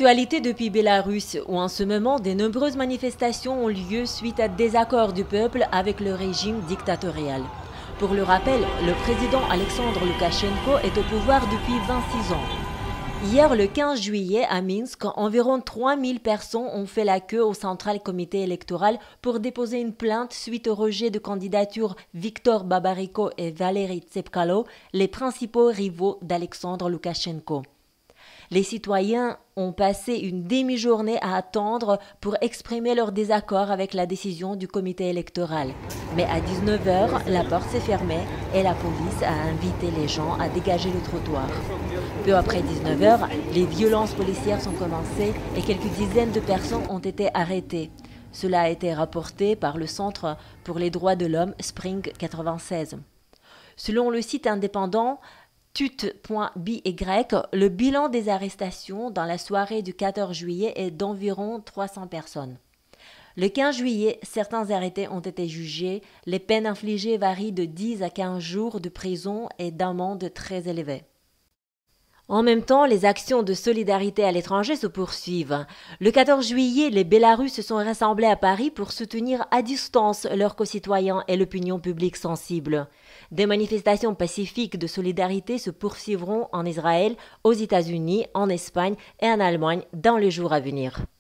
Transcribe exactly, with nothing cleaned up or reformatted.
L'actualité depuis Bélarus, où en ce moment de nombreuses manifestations ont lieu suite à désaccords du peuple avec le régime dictatorial. Pour le rappel, le président Alexandre Loukachenko est au pouvoir depuis vingt-six ans. Hier, le quinze juillet, à Minsk, environ trois mille personnes ont fait la queue au central comité électoral pour déposer une plainte suite au rejet de candidature Viktor Babariko et Valery Tsepkalo, les principaux rivaux d'Alexandre Loukachenko. Les citoyens ont passé une demi-journée à attendre pour exprimer leur désaccord avec la décision du comité électoral. Mais à dix-neuf heures, la porte s'est fermée et la police a invité les gens à dégager le trottoir. Peu après dix-neuf heures, les violences policières sont commencées et quelques dizaines de personnes ont été arrêtées. Cela a été rapporté par le Centre pour les droits de l'homme Spring quatre-vingt-seize. Selon le site indépendant tut point b y, le bilan des arrestations dans la soirée du quatorze juillet est d'environ trois cents personnes. Le quinze juillet, certains arrêtés ont été jugés. Les peines infligées varient de dix à quinze jours de prison et d'amende très élevées. En même temps, les actions de solidarité à l'étranger se poursuivent. Le quatorze juillet, les Bélarusses se sont rassemblés à Paris pour soutenir à distance leurs concitoyens et l'opinion publique sensible. Des manifestations pacifiques de solidarité se poursuivront en Israël, aux États-Unis, en Espagne et en Allemagne dans les jours à venir.